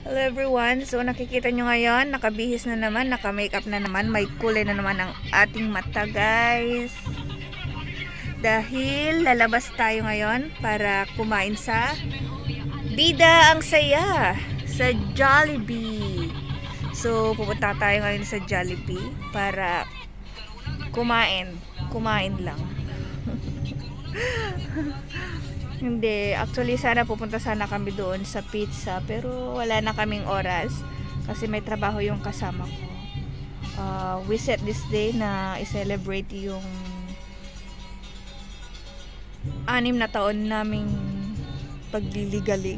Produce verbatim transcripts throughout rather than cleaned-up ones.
Hello everyone, so nakikita nyo ngayon, nakabihis na naman, naka-makeup na naman, may kulay na naman ang ating mata guys. Dahil lalabas tayo ngayon para kumain sa Bida ang Saya sa Jollibee. So pupunta tayo ngayon sa Jollibee para kumain, kumain lang. Hindi, actually sana pupunta sana kami doon sa pizza pero wala na kaming oras kasi may trabaho yung kasama ko. Uh, we set this day na i-celebrate yung anim na taon naming pagliligalig.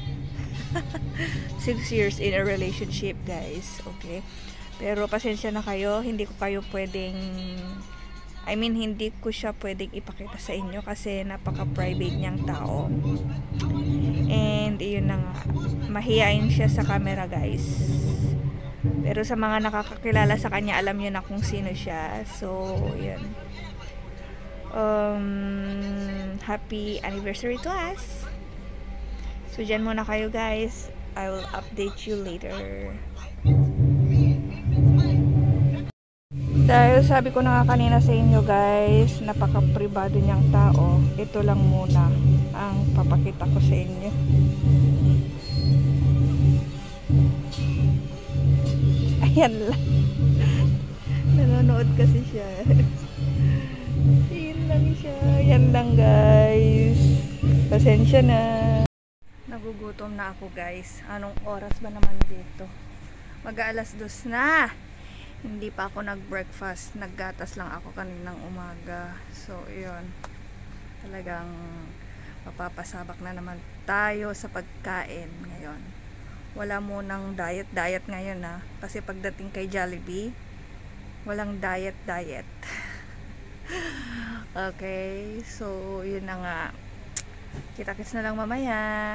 Six years in a relationship guys, okay? Pero pasensya na kayo, hindi ko kayo pwedeng I mean, hindi ko siya pwedeng ipakita sa inyo kasi napaka-private niyang tao. And, yun na nga. Mahihain siya sa camera, guys. Pero sa mga nakakakilala sa kanya, alam niyo na kung sino siya. So, yun. Um, happy anniversary to us. So, dyan muna kayo, guys. I will update you later. Dahil sabi ko na nga kanina sa inyo guys, napaka-privado niyang tao, ito lang muna ang papakita ko sa inyo. Ayan lang. Nanonood kasi siya. Ayan lang siya. Ayan lang guys. Pasensya na. Nagugutom na ako guys. Anong oras ba naman dito? Mag-aalas dos na. Hindi pa ako nag-breakfast. Naggatas lang ako kaninang umaga. So, yun. Talagang mapapasabak na naman tayo sa pagkain ngayon. Wala munang diet-diet ngayon ha. Kasi pagdating kay Jollibee, walang diet-diet. Okay. So, yun na nga. Kita-kits na lang mamaya.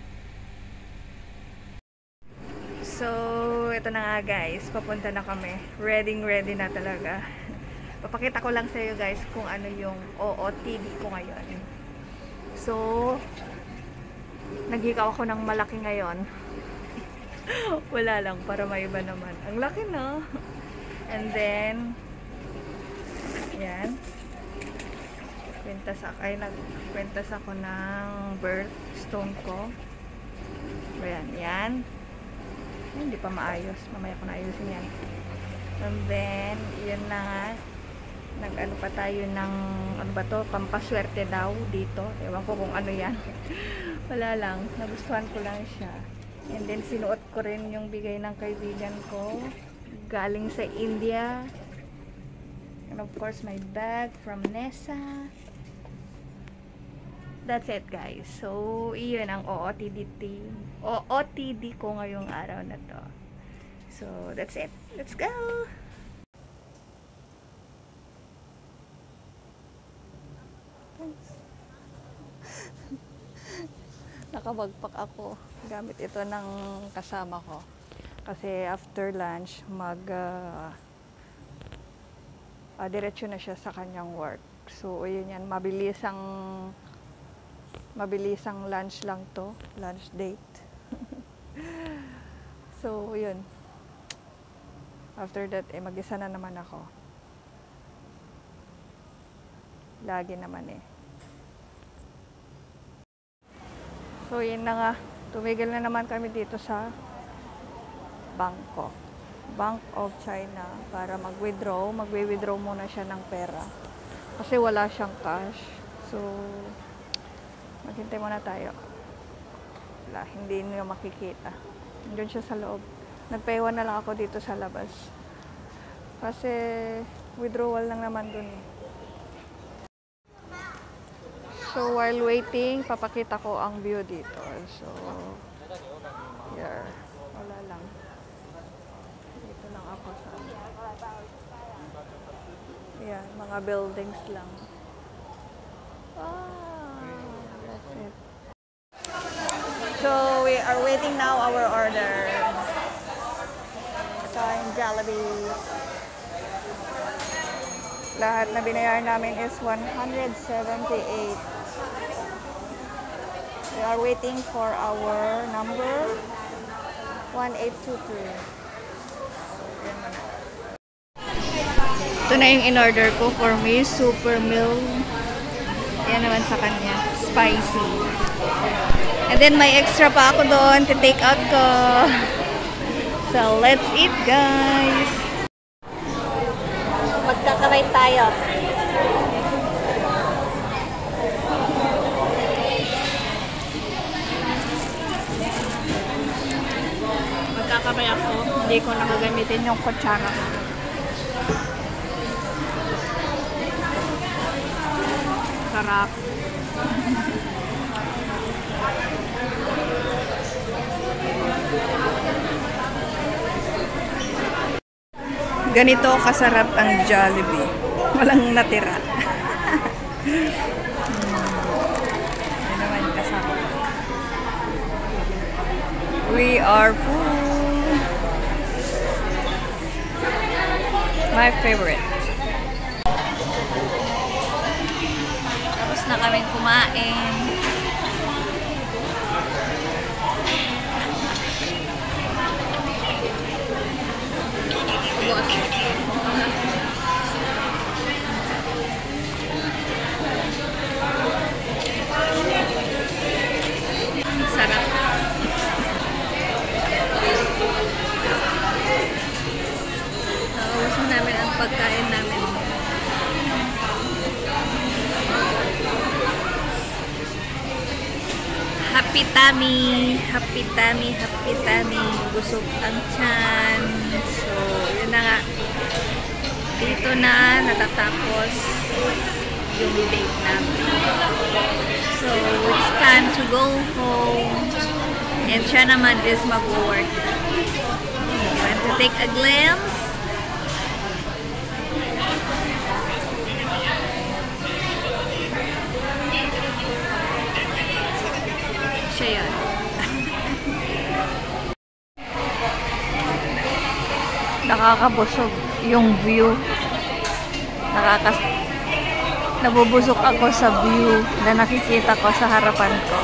So, ito na nga guys, papunta na kami. Ready ready na talaga. Papakita ko lang sa iyo guys kung ano yung O O T D ko ngayon. So, naghikaw ako ng malaki ngayon. Wala lang, para maiba naman. Ang laki no? And then, yan. Kwintas ako, ay nagkwintas ako ng birthstone ko. Ayan, yan. Hindi pa maayos. Mamaya ko na ayusin yan. And then, yun na nga. Nag-ano pa tayo ng, ano ba to? Pampaswerte daw dito. Ewan ko kung ano yan. Wala lang. Nagustuhan ko lang siya. And then, sinuot ko rin yung bigay ng kaibigan ko. Galing sa India. And of course, my bag from Nessa. That's it guys. So, iyon ang O O T D O O T D ko ngayong araw na to. So, that's it. Let's go! Nakabagpak ako. Gamit ito ng kasama ko. Kasi after lunch, mag uh, uh, diretso na siya sa kanyang work. So, yun yan. Mabilis ang mabilis ang lunch lang to, lunch date. So, yun. After that, eh, mag-isa na naman ako. Lagi naman eh. So, yun na nga. Tumigil na naman kami dito sa Bangkok. Bank of China para mag-withdraw. Mag-withdraw muna siya ng pera. Kasi wala siyang cash. So, maghintay muna tayo. Wala, hindi niyo makikita. Doon siya sa loob. Nagpaiwan na lang ako dito sa labas. Kasi withdrawal lang naman doon. So while waiting, papakita ko ang view dito. So, here. Wala lang. Dito lang ako sa yan, mga buildings lang. Ah. So, we are waiting now our order. Ito yung Jollibee. Lahat na binayaran namin is one hundred seventy-eight. We are waiting for our number. one eight two two. Ito na yung in-order ko for me. Super meal. Yan naman sa kanya. Spicy. And then may extra pa ako doon to take out ko. So let's eat, guys. Magkakamay tayo. Magkakamay ako. Hindi ko nakagamitin yung kutsara. Sarap. Ganito kasarap ang Jollibee. Walang natira. hmm. Yan naman kasarap. We are full. My favorite. Tapos na kami kumain. Sarap. Nauusin namin ang pagkain namin. Happy tummy! Happy tummy! Happy tummy! Busog ang tiyan. So, yun na nga. Dito na natatapos yung date namin. So, it's time to go home. And siya naman is mag-work. You want to take a glimpse? Siya yun. Nakakabusog yung view. Nakakas Nabubusog ako sa view na nakikita ko sa harapan ko.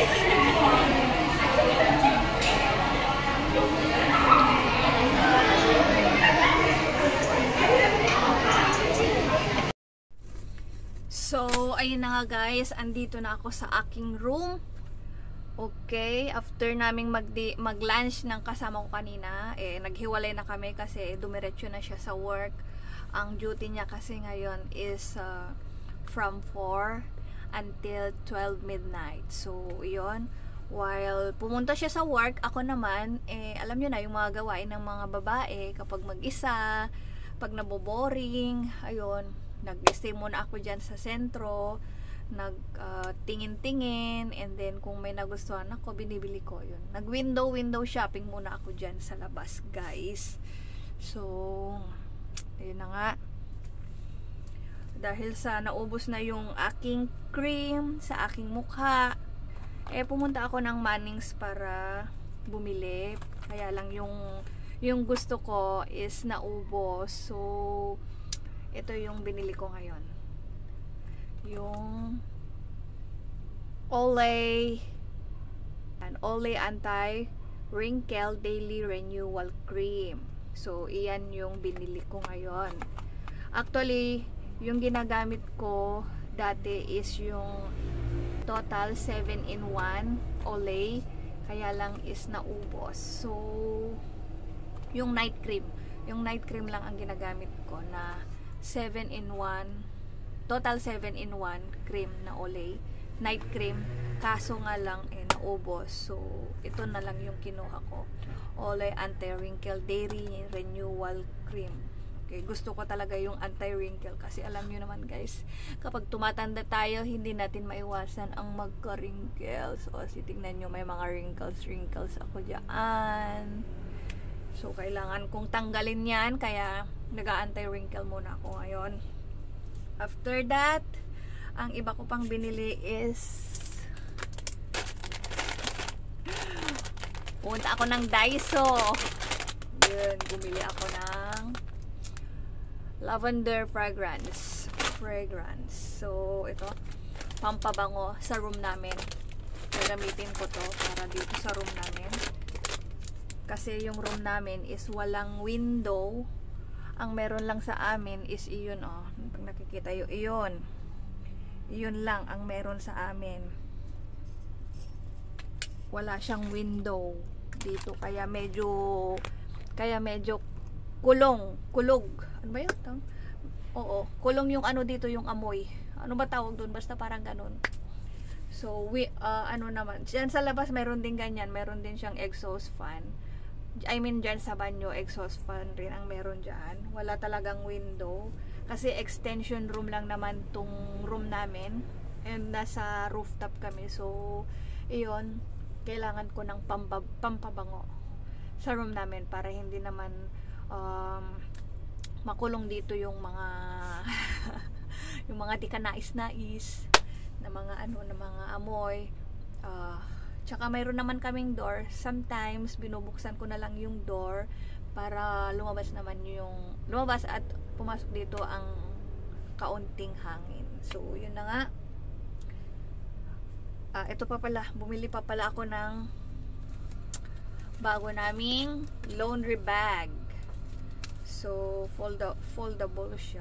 So, ayun na nga guys, andito na ako sa aking room. Okay, after naming mag-lunch ng kasama ko kanina, eh, naghiwalay na kami kasi dumiretso na siya sa work. Ang duty niya kasi ngayon is uh, from four until twelve midnight. So, yun. While pumunta siya sa work, ako naman, eh, alam nyo na, yung mga gawain ng mga babae, kapag mag-isa, pag naboboring, ayun, nag-stay muna ako dyan sa sentro, nag-tingin-tingin, uh, and then kung may nagustuhan ako, binibili ko yun. Nag-window-window shopping muna ako dyan sa labas, guys. So, ayun na nga. Dahil sa naubos na yung aking cream sa aking mukha, eh pumunta ako ng Mannings para bumili. Kaya lang yung yung gusto ko is naubos. So, ito yung binili ko ngayon. Yung Olay and Olay Anti-Wrinkle Daily Renewal Cream. So, iyan yung binili ko ngayon. Actually, yung ginagamit ko dati is yung Total seven in one Olay, kaya lang is naubos. So, yung night cream, yung night cream lang ang ginagamit ko na seven in one, Total seven in one cream na Olay, night cream, kaso nga lang eh naubos. So, ito na lang yung kinuha ko, Olay Anti-Wrinkle Daily Renewal Cream. Okay, gusto ko talaga yung anti-wrinkle kasi alam nyo naman guys, kapag tumatanda tayo, hindi natin maiwasan ang magka-wrinkles. O, si tingnan nyo, may mga wrinkles, wrinkles ako dyan. So, kailangan kong tanggalin yan, kaya nag-anti-wrinkle muna ako ngayon. After that, ang iba ko pang binili is punta ako ng Daiso. Yun, bumili ako ng lavender fragrance fragrance so ito, pampabango sa room namin. Gagamitin ko to para dito sa room namin. Kasi yung room namin is walang window. Ang meron lang sa amin is iyon, oh. Pag nakikita yung iyon. Iyon lang ang meron sa amin. Wala siyang window dito, kaya medyo kaya medyo kulong, kulog. Ano ba 'yun? Oo, kulong yung ano dito, yung amoy. Ano ba tawag doon? Basta parang ganun. So, we, uh, ano naman, dyan sa labas meron din ganyan, meron din siyang exhaust fan. I mean, dyan sa banyo, exhaust fan rin ang meron dyan. Wala talagang window. Kasi extension room lang naman tong room namin. And nasa rooftop kami. So, iyon, kailangan ko ng pampab pampabango sa room namin para hindi naman um, makulong dito yung mga yung mga di ka nais-nais na mga ano, na mga amoy. Uh, tsaka mayroon naman kaming door. Sometimes binubuksan ko na lang yung door para lumabas naman yung lumabas at pumasok dito ang kaunting hangin. So, yun na nga. Uh, ito pa pala, bumili pa pala ako ng bago naming laundry bag. So, fold foldable siya.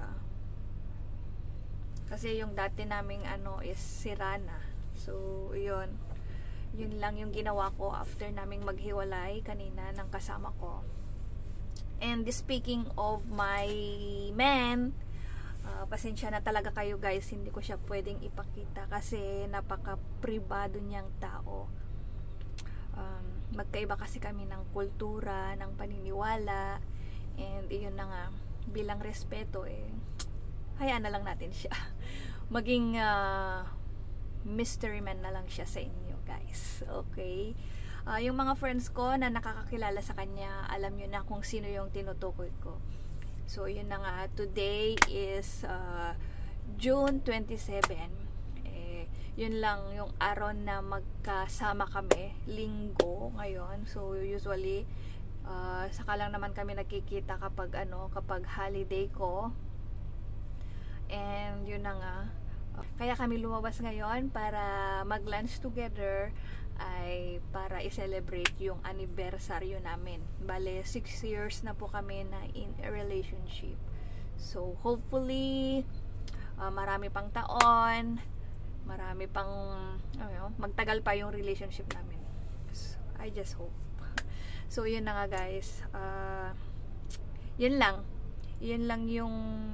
Kasi yung dati naming ano is sira na. So, yun. Yun lang yung ginawa ko after naming maghiwalay kanina ng kasama ko. And speaking of my man, uh, pasensya na talaga kayo guys, hindi ko siya pwedeng ipakita kasi napaka-pribado niyang tao. Um, magkaiba kasi kami ng kultura, ng paniniwala, and iyon na nga, bilang respeto eh, hayaan na lang natin siya. Maging uh, mystery man na lang siya sa inyo guys. Okay? Uh, yung mga friends ko na nakakakilala sa kanya, alam nyo na kung sino yung tinutukoy ko. So, yun na nga. Today is uh, June twenty-seven. Eh, yun lang yung araw na magkasama kami. Linggo ngayon. So, usually, uh, saka lang naman kami nakikita kapag ano, kapag holiday ko. And yun na nga. Kaya kami lumabas ngayon para mag-lunch together, ay para i-celebrate yung anniversary namin. Bale, six years na po kami na in a relationship. So, hopefully, uh, marami pang taon, marami pang, ano, magtagal pa yung relationship namin. So, I just hope. So, yun na nga guys. Uh, yun lang. Yun lang yung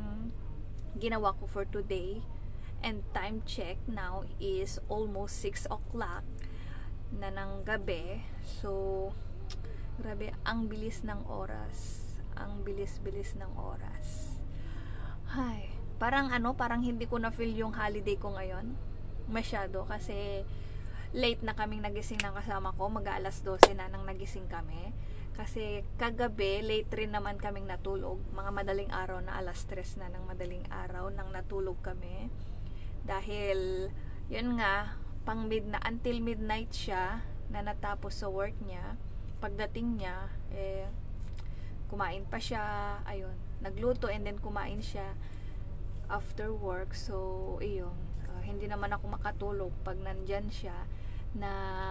ginawa ko for today. And time check now is almost six o'clock na ng gabi. So, grabe, ang bilis ng oras. Ang bilis-bilis ng oras. Ay, parang ano, parang hindi ko na-feel yung holiday ko ngayon. Masyado, kasi late na kaming nagising ng kasama ko. Mag-aalas dose na nang nagising kami. Kasi kagabi, late rin naman kaming natulog. Mga madaling araw na, alas tres na ng madaling araw nang natulog kami. Dahil, yun nga, pang midnight, until midnight siya na natapos sa work niya. Pagdating niya, eh, kumain pa siya, ayun, nagluto and then kumain siya after work. So, ayun, uh, hindi naman ako makatulog pag nandyan siya na,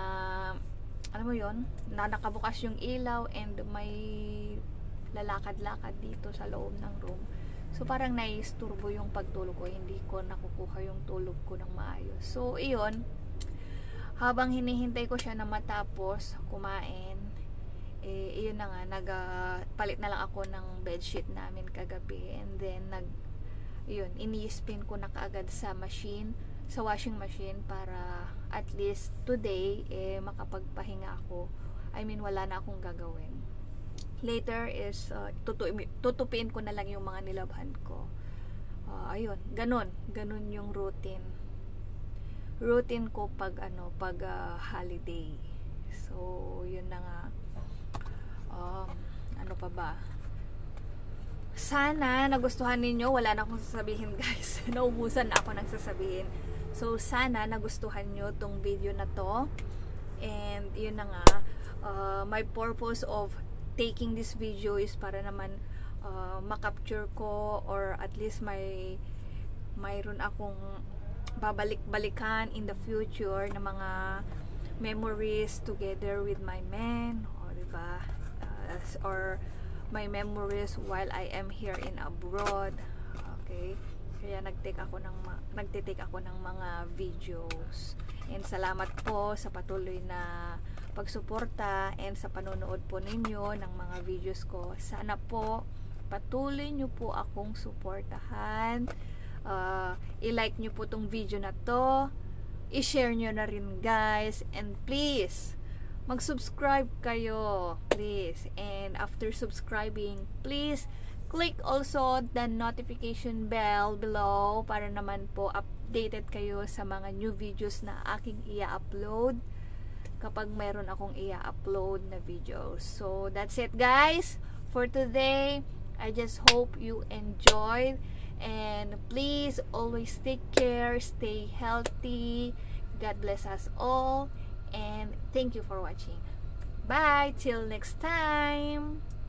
alam mo yun, na nakabukas yung ilaw and may lalakad-lakad dito sa loob ng room. So, parang naisturbo yung pagtulog ko. Hindi ko nakukuha yung tulog ko ng maayos. So, iyon. Habang hinihintay ko siya na matapos kumain, eh, iyon na nga, nagpalit uh, na lang ako ng bedsheet namin kagabi. And then, nag, iyon, ini-spin ko na kaagad sa machine, sa washing machine, para at least today, eh, makapagpahinga ako. I mean, wala na akong gagawin. Later is uh, tutu tutupiin ko na lang yung mga nilabhan ko. Uh, ayun, ganun, ganun yung routine. Routine ko pag ano, pag uh, holiday. So, yun na nga. Um, ano pa ba? Sana nagustuhan ninyo. Wala na akong sasabihin, guys. Naubusan na ako ng sasabihin. So, sana nagustuhan nyo tong video na to. And yun na nga, uh, my purpose of taking this video is para naman uh, makapture ko, or at least may mayroon akong babalik-balikan in the future na mga memories together with my man, o diba? ideas or my memories while I am here in abroad. Okay? Kaya nag-take ako ng nagte-take ako ng mga videos. And salamat po sa patuloy na pagsuporta and sa panonood po ninyo ng mga videos ko. Sana po patuloy nyo po akong suportahan. Uh, i-like nyo po tong video na to. I-share nyo na rin, guys. And please, mag-subscribe kayo, please. And after subscribing, please click also the notification bell below para naman po updated kayo sa mga new videos na aking i-upload kapag mayroon akong i-upload na videos. So that's it, guys, for today. I just hope you enjoyed, and please always take care, stay healthy. God bless us all, and thank you for watching. Bye till next time.